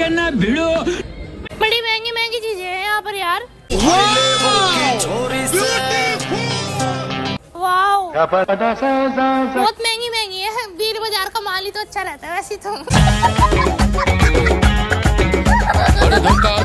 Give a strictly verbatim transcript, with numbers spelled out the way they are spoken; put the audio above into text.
करना भिड़ो। बड़ी महंगी महंगी चीजें हैं यहाँ पर यार। वाओ बहुत महंगी महंगी है। बीर बाजार का माल ही तो अच्छा रहता है वैसे तो।